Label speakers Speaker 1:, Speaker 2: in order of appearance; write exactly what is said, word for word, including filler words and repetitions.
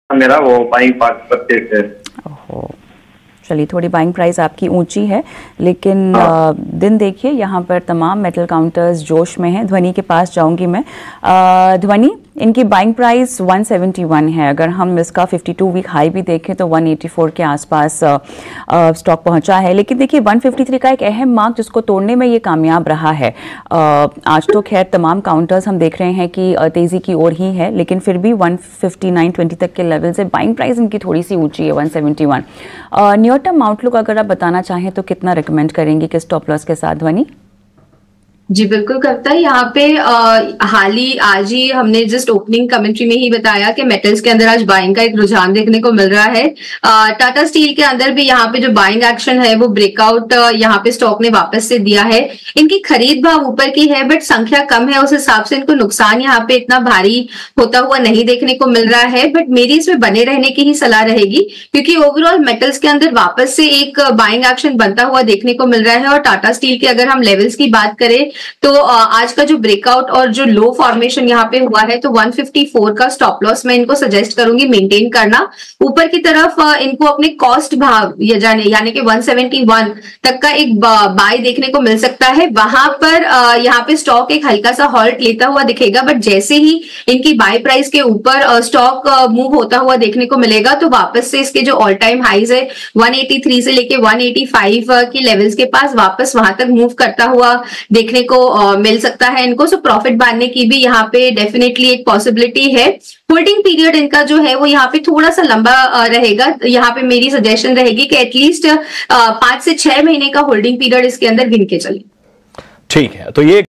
Speaker 1: मेरा वो buying purchase है।
Speaker 2: ओहो, चलिए थोड़ी बाइंग प्राइस आपकी ऊंची है, लेकिन
Speaker 1: हाँ।
Speaker 2: आ, दिन देखिए यहाँ पर तमाम मेटल काउंटर्स जोश में हैं। ध्वनि के पास जाऊंगी मैं। आ, ध्वनि, इनकी बाइंग प्राइस एक सौ इकहत्तर है। अगर हम इसका बावन वीक हाई भी देखें तो एक सौ चौरासी के आसपास आ, आ, स्टॉक पहुंचा है। लेकिन देखिए एक सौ तिरेपन का एक अहम मार्क जिसको तोड़ने में ये कामयाब रहा है। आ, आज तो खैर तमाम काउंटर्स हम देख रहे हैं कि तेज़ी की ओर ही है, लेकिन फिर भी एक सौ उनसठ बीस तक के लेवल से बाइंग प्राइस इनकी थोड़ी सी ऊंची है, एक सौ इकहत्तर। न्यू टर्म आउटलुक अगर आप बताना चाहें तो कितना रिकमेंड करेंगे किस स्टॉप लॉस के साथ, ध्वनि?
Speaker 3: जी बिल्कुल करता है। यहाँ पे आ, हाल ही आज ही हमने जस्ट ओपनिंग कमेंट्री में ही बताया कि मेटल्स के अंदर आज बाइंग का एक रुझान देखने को मिल रहा है। टाटा स्टील के अंदर भी यहाँ पे जो बाइंग एक्शन है वो ब्रेकआउट यहाँ पे स्टॉक ने वापस से दिया है। इनकी खरीद भाव ऊपर की है बट संख्या कम है, उस हिसाब से इनको नुकसान यहाँ पे इतना भारी होता हुआ नहीं देखने को मिल रहा है। बट मेरी इसमें बने रहने की ही सलाह रहेगी, क्योंकि ओवरऑल मेटल्स के अंदर वापस से एक बाइंग एक्शन बनता हुआ देखने को मिल रहा है। और टाटा स्टील के अगर हम लेवल्स की बात करें तो आज का जो ब्रेकआउट और जो लो फॉर्मेशन यहाँ पे हुआ है, तो एक सौ चौवन का स्टॉप लॉस मैं इनको सजेस्ट करूंगी मेंटेन करना। ऊपर की तरफ इनको अपने कॉस्ट भाव यानी यानी कि एक सौ इकहत्तर तक का एक बाय देखने को मिल सकता है। वहां पर यहाँ पे स्टॉक एक हल्का सा हॉल्ट लेता हुआ दिखेगा, बट जैसे ही इनकी बाय प्राइस के ऊपर स्टॉक मूव होता हुआ देखने को मिलेगा तो वापस से इसके जो ऑल टाइम हाइज है एक सौ तिरासी से लेके एक सौ पचासी की लेवल्स के पास वापस वहां तक मूव करता हुआ देखने को मिल सकता है इनको। सो प्रॉफिट बांधने की भी यहाँ पे डेफिनेटली एक पॉसिबिलिटी है। होल्डिंग पीरियड इनका जो है वो यहाँ पे थोड़ा सा लंबा रहेगा। यहाँ पे मेरी सजेशन रहेगी कि एटलीस्ट पांच से छह महीने का होल्डिंग पीरियड इसके अंदर गिन के चले।
Speaker 4: ठीक है, तो ये